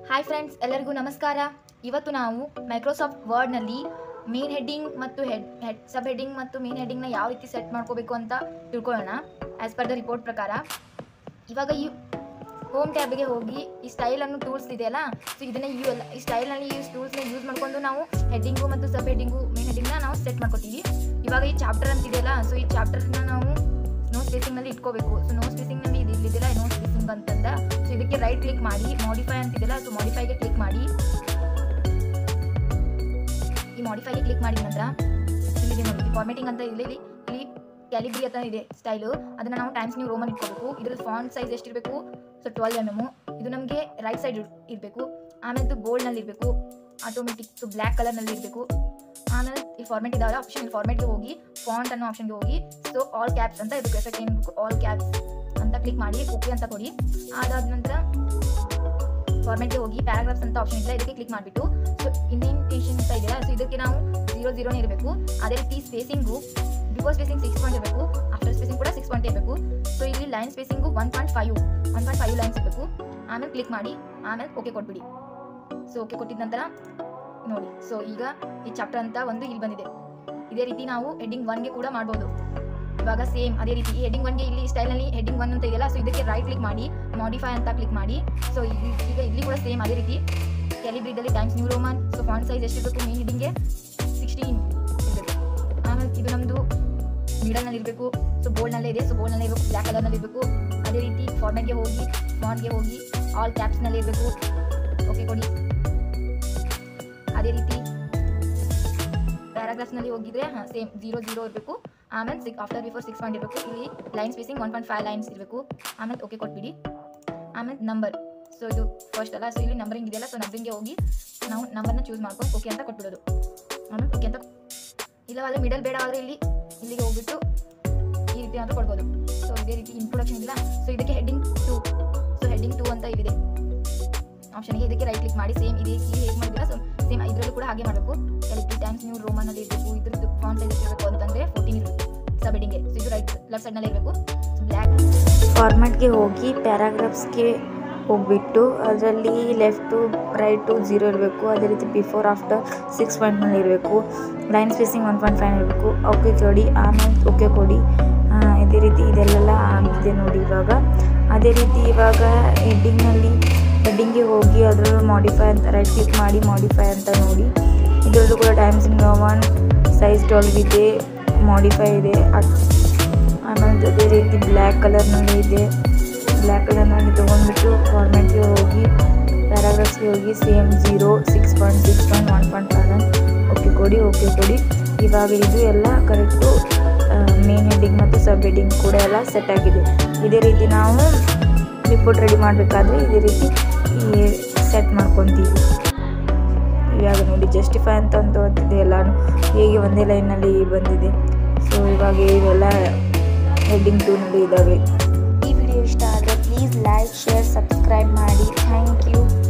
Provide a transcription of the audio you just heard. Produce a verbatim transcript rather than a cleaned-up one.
Hi friends, ಎಲ್ಲರಿಗೂ ನಮಸ್ಕಾರ. ಇವತ್ತು ನಾವು ಮೈಕ್ರೋಸಾಫ್ಟ್ ವರ್ಡ್ನಲ್ಲಿ ಮೇನ್ ಹೆಡ್ಡಿಂಗ್ ಮತ್ತು ಹೆಡ್ ಹೆಡ್ ಸಬ್ ಹೆಡ್ಡಿಂಗ್ ಮತ್ತು ಮೇನ್ ಹೆಡ್ಡಿಂಗ್ನ ಯಾವ ರೀತಿ ಸೆಟ್ ಮಾಡ್ಕೋಬೇಕು ಅಂತ ತಿಳ್ಕೊಳ್ಳೋಣ. ಆ್ಯಸ್ ಪರ್ ದ ರಿಪೋರ್ಟ್ ಪ್ರಕಾರ ಇವಾಗ ಈ ಹೋಮ್ ಟ್ಯಾಬ್ಗೆ ಹೋಗಿ ಈ ಸ್ಟೈಲನ್ನು ಟೂಲ್ಸ್ ಇದೆಯಲ್ಲ, ಸೊ ಇದನ್ನು ಯೂ ಎಲ್ಲ ಈ ಸ್ಟೈಲ್ನಲ್ಲಿ ಈ ಟೂಲ್ಸ್ನ ಯೂಸ್ ಮಾಡ್ಕೊಂಡು ನಾವು ಹೆಡ್ಡಿಂಗು ಮತ್ತು ಸಬ್ ಹೆಡ್ಡಿಂಗು ಮೇನ್ ಹೆಡ್ಡಿಂಗ್ನ ನಾವು ಸೆಟ್ ಮಾಡ್ಕೋತೀವಿ. ಇವಾಗ ಈ ಚಾಪ್ಟರ್ ಅಂತಿದೆಯಲ್ಲ, ಸೊ ಈ ಚಾಪ್ಟರ್ನ ನಾವು ನೋ ಸ್ಪೇಸಿಂಗ್ನಲ್ಲಿ ಇಟ್ಕೋಬೇಕು. ಸೊ ನೋ ಸ್ಪೇಸಿಂಗ್ನಲ್ಲಿ ಇದು ಇಲ್ಲಿದೆಯಲ್ಲ ನೋ ಸ್ಪೇಸಿಂಗ್ ಅಂತಂದ, ಸೊ ಇದಕ್ಕೆ ರೈಟ್ ಕ್ಲಿಕ್ ಮಾಡಿ ಮಾಡಿಫೈ ಅಂತಿದೆಯಲ್ಲ, ಸೊ ಮಾಡಿಫೈಗೆ ಕ್ಲಿಕ್ ಮಾಡಿ. ಈ ಮಾಡಿಫೈಗೆ ಕ್ಲಿಕ್ ಮಾಡಿದ ನಂತರ ಇಲ್ಲಿದೆ ನೋಡಿ ಫಾರ್ಮೇಟಿಂಗ್ ಅಂತ ಇಲ್ಲಿ ಇಲ್ಲಿ ಇಲ್ಲಿ ಕ್ಯಾಲಿಗ್ರಿ ಅಂತ ಇದೆ ಸ್ಟೈಲು, ಅದನ್ನು ನಾವು ಟೈಮ್ಸ್ ನ್ಯೂ ರೋಮನ್ ಇಟ್ಕೋಬೇಕು. ಇದರಲ್ಲಿ ಫಾಂಟ್ ಸೈಜ್ ಎಷ್ಟಿರಬೇಕು? So twelve M M. ಇದು ನಮಗೆ ರೈಟ್ ಸೈಡ್ ಇರಬೇಕು. ಆಮೇಲೆ ಇದು ಗೋಲ್ಡ್ನಲ್ಲಿ ಇರಬೇಕು, ಆಟೋಮೆಟಿಕ್ ಬ್ಲ್ಯಾಕ್ ಕಲರ್ನಲ್ಲಿ ಇರಬೇಕು. ಆಮೇಲೆ ಈ ಫಾರ್ಮೆಟ್ ಇದಾವಲ್ಲ ಆಪ್ಷನ್, ಈ ಫಾರ್ಮೆಟ್ಗೆ ಹೋಗಿ ಫಾಂಟ್ ಅನ್ನೋ ಆಪ್ಷನ್ಗೆ ಹೋಗಿ ಸೊ ಆಲ್ ಕ್ಯಾಪ್ಸ್ ಅಂತ ಇರಬೇಕು. ಎಫೆಕ್ಟ್ ಏನು ಬೇಕು ಆಲ್ ಕ್ಯಾಪ್ಸ್ ಅಂತ ಕ್ಲಿಕ್ ಮಾಡಿ ಓಕೆ ಅಂತ ಕೊಡಿ. ಅದಾದ ನಂತರ ಫಾರ್ಮೆಟ್ಗೆ ಹೋಗಿ ಪ್ಯಾರಾಗ್ರಾಫ್ಸ್ ಅಂತ ಆಪ್ಷನ್ ಇದೆ, ಇದಕ್ಕೆ ಕ್ಲಿಕ್ ಮಾಡಿಬಿಟ್ಟು ಸೊ ಇಂಡೆಂಟೇಷನ್ ಅಂತ ಇದೆಯಲ್ಲ, ಸೊ ಇದಕ್ಕೆ ನಾವು ಜೀರೋ ಜೀರೋನೇ ಇರಬೇಕು. ಅದೇ ರೀತಿ spacing before spacing six point ಇರಬೇಕು, ಆಫ್ಟರ್ ಸ್ಪೇಸಿಂಗ್ ಕೂಡ ಸಿಕ್ಸ್ ಪಾಯಿಂಟ್ ಇರಬೇಕು. ಸೊ ಇಲ್ಲಿ line spacing one point five one point five lines ಇರಬೇಕು. ಆಮೇಲೆ ಕ್ಲಿಕ್ ಮಾಡಿ ಆಮೇಲೆ ಓಕೆ ಕೊಟ್ಬಿಡಿ. ಸೊ ಓಕೆ ಕೊಟ್ಟಿದ ನಂತರ ನೋಡಿ, ಸೊ ಈಗ ಈ ಚಾಪ್ಟರ್ ಅಂತ ಒಂದು ಇಲ್ಲಿ ಬಂದಿದೆ. ಇದೇ ರೀತಿ ನಾವು ಹೆಡ್ಡಿಂಗ್ ಒನ್ಗೆ ಕೂಡ ಮಾಡ್ಬೋದು. ಇವಾಗ ಸೇಮ್ ಅದೇ ರೀತಿ ಈ ಹೆಡ್ಡಿಂಗ್ ಒನ್ಗೆ ಇಲ್ಲಿ ಸ್ಟೈಲ್ನಲ್ಲಿ ಹೆಡ್ಡಿಂಗ್ ಒನ್ ಅಂತ ಇದೆಯಲ್ಲ, ಸೊ ಇದಕ್ಕೆ ರೈಟ್ ಕ್ಲಿಕ್ ಮಾಡಿ ಮಾಡಿಫೈ ಅಂತ ಕ್ಲಿಕ್ ಮಾಡಿ. ಸೊ ಈಗ ಇಲ್ಲಿ ಕೂಡ ಸೇಮ್ ಅದೇ ರೀತಿ ಕ್ಯಾಲಿಬ್ರಿದಲ್ಲಿ Times New Roman. So font size ಎಷ್ಟಿರಬೇಕು? ಮೇನ್ ಹೆಡ್ಡಿಂಗ್ಗೆ ಸಿಕ್ಸ್ಟೀನ್ ಇರಬೇಕು. ಆಮೇಲೆ ಇದು ನಮ್ಮದು ಮಿಡಲ್ನಲ್ಲಿ ಇರಬೇಕು. ಸೊ ಬೋಲ್ಡ್ನಲ್ಲೇ ಇದೆ, ಸೊ ಬೋಲ್ಡ್ನಲ್ಲೇ ಇರಬೇಕು, ಬ್ಲ್ಯಾಕ್ ಕಲರ್ನಲ್ಲಿ ಇರಬೇಕು. ಅದೇ ರೀತಿ ಫಾರ್ಮೆಟ್ಗೆ ಹೋಗಿ ಫಾಂಟ್ಗೆ ಹೋಗಿ ಆಲ್ ಕ್ಯಾಪ್ಸ್ನಲ್ಲಿ ಇರಬೇಕು. ಓಕೆ ಕೊಡಿ. ಅದೇ ರೀತಿ ಪ್ಯಾರಾಗ್ರಾಫ್ಸ್ನಲ್ಲಿ ಹೋಗಿದ್ರೆ ಹಾಂ ಸೇಮ್ ಜೀರೋ ಜೀರೋ ಇರಬೇಕು. ಆಮೇಲೆ six after before six point ಇರಬೇಕು. ಇಲ್ಲಿ line spacing one point five lines ಇರಬೇಕು. ಆಮೇಲೆ ಓಕೆ ಕೊಟ್ಬಿಡಿ. ಆಮೇಲೆ ನಂಬರ್, ಸೊ ಇದು ಫಸ್ಟ್ ಅಲ್ಲ, ಸೊ ಇಲ್ಲಿ ನಂಬರಿಂಗ್ ಇದೆಯಲ್ಲ, ಸೊ ನಂಬರಿಂಗ್ಗೆ ಹೋಗಿ ನಾವು ನಂಬರ್ನ ಚೂಸ್ ಮಾಡ್ಕೊಂಡು ಓಕೆ ಅಂತ ಕೊಟ್ಬಿಡೋದು. ಆಮೇಲೆ ಓಕೆ ಅಂತ ಇಲ್ಲವಾದರೆ ಮಿಡಲ್ ಬೇಡ ಆದರೆ ಇಲ್ಲಿ ಇಲ್ಲಿಗೆ ಹೋಗ್ಬಿಟ್ಟು ಈ ರೀತಿ ಅಂತ ಕೊಡ್ಬೋದು. ಸೊ ಇದೇ ರೀತಿ ಇಂಟ್ರೊಡಕ್ಷನ್ ಇಲ್ಲ, ಸೊ ಇದಕ್ಕೆ heading two, so heading two ಅಂತ ಇಲ್ಲಿದೆ ಆಪ್ಷನ್ಗೆ, ಇದಕ್ಕೆ ರೈಟ್ ಕ್ಲಿಕ್ ಮಾಡಿ ಸೇಮ್ ಇದೇ ಇಲ್ಲಿ ಹೇಗೆ ಮಾಡಿದಿಲ್ಲ ಸೊ ಸೇಮ್ ಇದರಲ್ಲೂ ಕೂಡ ಹಾಗೆ ಮಾಡಬೇಕು. ಎಲ್ಲಿ ಟೈಮ್ಸ್ ನ್ಯೂ ರೋಮನಲ್ಲಿ ಇರಬೇಕು. ಇದ್ರದ್ದು ಫಾಂಟ್ ಸೈಜ್ ಇರಬೇಕು ಅಂತಂದರೆ ಫೋರ್ಟೀನ್ ಇರಬೇಕು ಸಬ್ ಹೆಡ್ಡಿಂಗ್ಗೆ. ಸೊ ಇದು ರೈಟ್ ಲೆಫ್ಟ್ ಸೈಡ್ನಲ್ಲಿ ಇರಬೇಕು. ಸೊ ಬ್ಲ್ಯಾಕ್ ಫಾರ್ಮ್ಯಾಟ್ಗೆ ಹೋಗಿ ಪ್ಯಾರಾಗ್ರಾಫ್ಸ್ಗೆ ಹೋಗ್ಬಿಟ್ಟು ಅದರಲ್ಲಿ ಲೆಫ್ಟು ರೈಟು ಜೀರೋ ಇರಬೇಕು. ಅದೇ ರೀತಿ ಬಿಫೋರ್ ಆಫ್ಟರ್ ಸಿಕ್ಸ್ ಪಾಯಿಂಟ್ನಲ್ಲಿ ಇರಬೇಕು. Line spacing one point five ಇರಬೇಕು. ಓಕೆ ಕೊಡಿ. ಆಮೇಲೆ ಓಕೆ ಕೊಡಿ. ಇದೇ ರೀತಿ ಇದೆಲ್ಲ ಆಗಿದೆ ನೋಡಿ ಇವಾಗ. ಅದೇ ರೀತಿ ಇವಾಗ ಹೆಡ್ಡಿಂಗ್ನಲ್ಲಿ ಹೆಡ್ಡಿಂಗ್ಗೆ ಹೋಗಿ ಅದರಲ್ಲೂ ಮಾಡಿಫೈ ಅಂತ ರೈಟ್ ಕ್ಲಿಕ್ ಮಾಡಿ ಮಾಡಿಫೈ ಅಂತ ನೋಡಿ. ಇದರಲ್ಲೂ ಕೂಡ Times in Roman size twelve ಇದೆ, ಮಾಡಿಫೈ ಇದೆ. ಆಮೇಲೆ ಅದೇ ರೀತಿ ಬ್ಲ್ಯಾಕ್ ಕಲರ್ನಲ್ಲಿ ಇದೆ. ಬ್ಲ್ಯಾಕ್ ಕಲರ್ನಲ್ಲಿ ತೊಗೊಂಡ್ಬಿಟ್ಟು ಫಾರ್ಮೆಟ್ಗೆ ಹೋಗಿ ಪ್ಯಾರಾಗ್ರಾಫ್ಸ್ಗೆ ಹೋಗಿ same zero six point six point one point five okay ಕೊಡಿ. ಓಕೆ ಕೊಡಿ. ಇವಾಗ ಇದು ಎಲ್ಲ ಕರೆಕ್ಟು ಮೇನ್ ಹೆಡ್ಡಿಂಗ್ ಮತ್ತು ಸಬ್ ಹೆಡ್ಡಿಂಗ್ ಕೂಡ ಎಲ್ಲ ಸೆಟ್ ಆಗಿದೆ. ಇದೇ ರೀತಿ ನಾವು ರಿಪೋರ್ಟ್ ರೆಡಿ ಮಾಡಬೇಕಾದ್ರೆ ಇದೇ ರೀತಿ ಸೆಟ್ ಮಾಡ್ಕೊತೀವಿ. ಇವಾಗ ನೋಡಿ ಜಸ್ಟಿಫೈ ಅಂತ ಅಂತ ಓದ್ತಿದೆ ಎಲ್ಲನೂ ಹೇಗೆ ಒಂದೇ ಲೈನಲ್ಲಿ ಬಂದಿದೆ. ಸೊ ಇವಾಗ ಇವೆಲ್ಲ ಹೆಡ್ಡಿಂಗ್ ಟೂನಲ್ಲಿ ಇದ್ದಾವೆ. ಈ ವಿಡಿಯೋ ಇಷ್ಟ ಆದರೆ ಪ್ಲೀಸ್ ಲೈಕ್, ಶೇರ್, ಸಬ್ಸ್ಕ್ರೈಬ್ ಮಾಡಿ. Thank you.